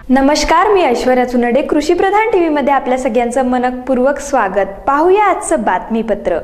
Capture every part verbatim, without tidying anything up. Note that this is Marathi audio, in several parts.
नमस्कार, मी ऐश्वर्या चुनडे. कृषी प्रधान टीव्ही मध्ये आपल्या सगळ्यांचं मनपूर्वक स्वागत. पाहूया आजचं बातमीपत्र.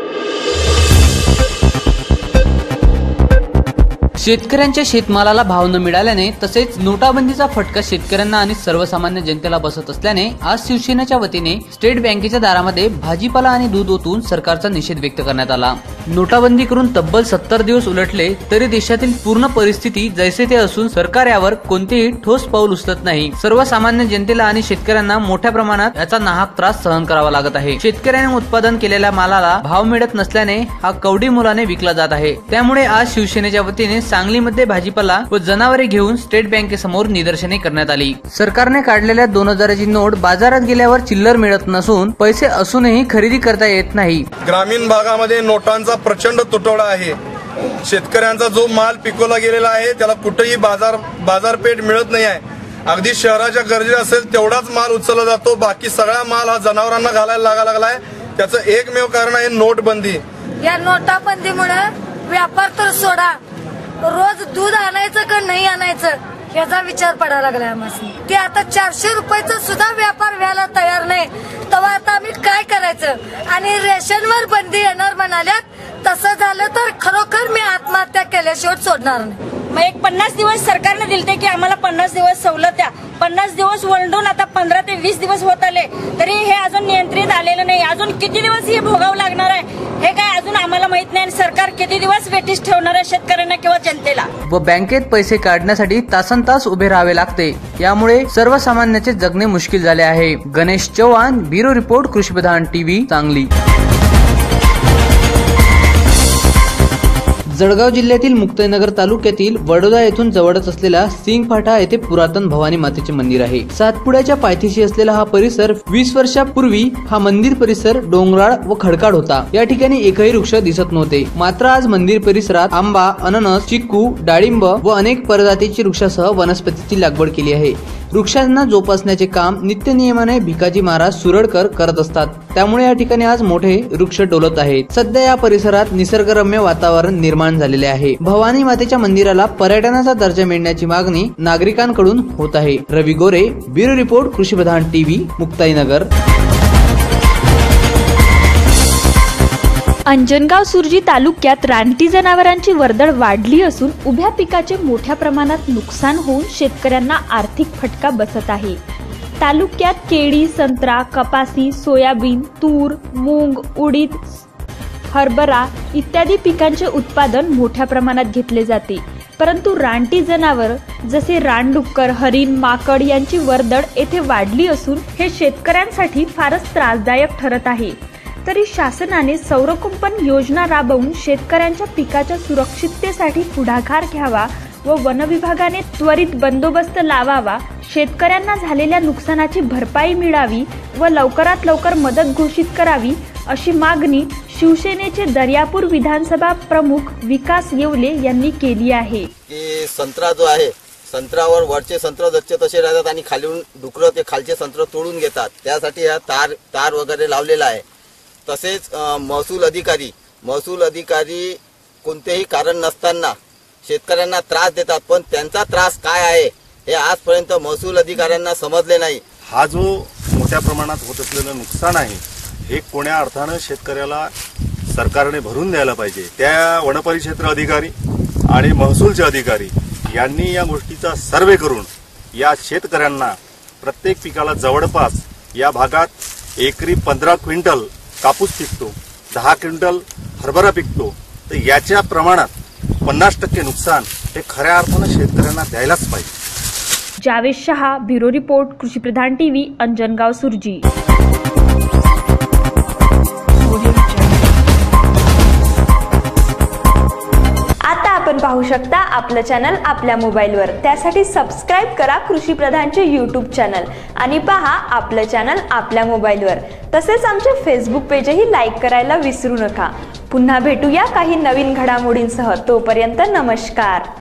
शेतकऱ्यांच्या शेतमालाला भाव न मिळाल्याने तसेच नोटाबंदीचा फटका शेतकऱ्यांना आणि सर्वसामान्य जनतेला बसत असल्याने आज शिवसेनेच्या वतीने स्टेट बँकेच्या दारामध्ये भाजीपाला आणि दूध ओतून सरकारचा निषेध व्यक्त करण्यात आला. नोटाबंदी करून तब्बल सत्तर दिवस उलटले तरी देशातील पूर्ण परिस्थिती जैसे ते असून सरकार यावर कोणतेही ठोस पाऊल उचलत नाही. सर्वसामान्य जनतेला आणि शेतकऱ्यांना मोठ्या प्रमाणात याचा नाहक त्रास सहन करावा लागत आहे. शेतकऱ्यांनी उत्पादन केलेल्या मालाला भाव मिळत नसल्याने हा कवडी मोलाने विकला जात आहे. त्यामुळे आज शिवसेनेच्या वतीने सांगलीमध्ये भाजीपाला व जनावरे घेऊन स्टेट बँकेसमोर निदर्शने करण्यात आली. सरकारने काढलेल्या दोन हजाराची नोट बाजारात गेल्यावर चिल्लर मिळत नसून पैसे असूनही खरेदी करता येत नाही. ग्रामीण भागामध्ये नोटांचा प्रचंड तुटवडा आहे. शेतकऱ्यांचा जो माल पिकवला गेलेला आहे त्याला कुठेही बाजार बाजारपेठ मिळत नाही आहे. अगदी शहराच्या गरजे असेल तेवढाच माल उचलला जातो, बाकी सगळा माल हा जनावरांना घालायला लागा लागलाय. त्याचं एकमेव कारण आहे नोटबंदी. या नोटाबंदीमुळे व्यापार तर सोडा, रोज दूध आणायचं का नाही आणायचं याचा विचार पडायला लागलाय आम्हाला. ते आता चारशे रुपयाचा सुद्धा व्यापार व्हायला तयार नाही. तेव्हा आता आम्ही काय करायचं? आणि रेशनवर बंदी येणार म्हणाल्यात. तसं झालं तर खरोखर मी आत्महत्या केल्याशिवाय सोडणार नाही. मग एक पन्नास दिवस सरकारने दिलते की आम्हाला पन्नास दिवस सवलत द्या. पन्नास दिवस वळून आता पंधरा ते वीस दिवस होत आले तरी हे अजून नियंत्रित आलेलं नाही. अजून किती दिवस हे भोगावं लागणार आहे हे काय अजून आम्हाला माहित नाही. सरकार किती दिवस वेटीस ठेवणार आहे शेतकऱ्यांना किंवा जनतेला. व बँकेत पैसे काढण्यासाठी तासन तास उभे राहावे लागते. यामुळे सर्वसामान्याचे जगणे मुश्किल झाले आहे. गणेश चव्हाण, ब्युरो रिपोर्ट, कृषी प्रधान टीव्ही, सांगली. जळगाव जिल्ह्यातील मुक्ताईनगर तालुक्यातील वडोदा येथून जवळच असलेला सिंगफाटा येथे पुरातन भवानी मातेचे मंदिर आहे. सातपुड्याच्या पायथ्याशी असलेला हा परिसर वीस वर्षापूर्वी हा मंदिर परिसर डोंगराळ व खडकाळ होता. या ठिकाणी एकही वृक्ष दिसत नव्हते. मात्र आज मंदिर परिसरात आंबा, अननस, चिक्कू, डाळिंब व अनेक प्रजातीची वृक्षासह वनस्पतीची लागवड केली आहे. वृक्षांना जोपासण्याचे काम नित्यनियमाने भिकाजी महाराज सुरडकर करत असतात. त्यामुळे या ठिकाणी आज मोठे वृक्ष डोलत आहेत. सध्या या परिसरात निसर्गरम्य वातावरण निर्माण झालेले आहे. भवानी मातेच्या मंदिराला पर्यटनाचा दर्जा मिळण्याची मागणी नागरिकांकडून होत आहे. रवी गोरे, ब्युरो रिपोर्ट, कृषी प्रधान टीव्ही, मुक्ताईनगर. अंजनगाव सुर्जी तालुक्यात रानटी जनावरांची वर्दळ वाढली असून उभ्या पिकाचे मोठ्या प्रमाणात नुकसान होऊन शेतकऱ्यांना आर्थिक फटका बसत आहे. तालुक्यात केळी, संत्रा, कपासी, सोयाबीन, तूर, मूग, उडीद, हरभरा इत्यादी पिकांचे उत्पादन मोठ्या प्रमाणात घेतले जाते. परंतु रानटी जनावर जसे रानडुक्कर, हरिण, माकड यांची वर्दळ येथे वाढली असून हे शेतकऱ्यांसाठी फारच त्रासदायक ठरत आहे. तरी शासनाने सौरकुंपण योजना राबवून शेतकऱ्यांच्या पिकाच्या सुरक्षिततेसाठी पुढाकार घ्यावा व वनविभागाने त्वरित बंदोबस्त लावावा. शेतकऱ्यांना झालेल्या नुकसानाची भरपाई मिळावी व लवकरात लवकर मदत घोषित करावी अशी मागणी शिवसेनेचे दर्यापूर विधानसभा प्रमुख विकास येवले यांनी केली आहे. की संत्रा जो आहे, संत्र्यावर वरचे संत्र जसे तसे राहतात आणि खालून डुकरं ते खालचे संत्र तोडून घेतात. त्यासाठी हा तार तार वगैरे लावलेला आहे. तसेच महसूल अधिकारी महसूल अधिकारी कोणतेही कारण नसताना शेतकऱ्यांना त्रास देतात. पण त्यांचा त्रास काय आहे हे आजपर्यंत महसूल अधिकाऱ्यांना समजले नाही. हा जो मोठ्या प्रमाणात होत असलेलं नुकसान आहे हे कोण्या अर्थानं शेतकऱ्याला सरकारने भरून द्यायला पाहिजे. त्या वनपरिक्षेत्र अधिकारी आणि महसूलचे अधिकारी यांनी या गोष्टीचा सर्वे करून या शेतकऱ्यांना प्रत्येक पिकाला जवळपास या भागात एकरी पंधरा क्विंटल कापूस पिकतो, दहा क्विंटल हरभरा पिकतो, तर याच्या प्रमाणात पन्नास टक्के नुकसान हे खऱ्या अर्थानं शेतकऱ्यांना द्यायलाच पाहिजे. जावेद शहा, ब्युरो रिपोर्ट, कृषी प्रधान टीव्ही, अंजनगाव सुर्जी. आता आपण पाहू शकता आपलं चॅनल आपल्या मोबाईलवर. त्यासाठी सबस्क्राईब करा कृषी प्रधानचे यूट्यूब चॅनल आणि पहा आपलं चॅनल आपल्या मोबाईलवर. तसेच आमचे फेसबुक पेजही लाईक करायला विसरू नका. पुन्हा भेटूया काही नवीन घडामोडींसह. तोपर्यंत नमस्कार.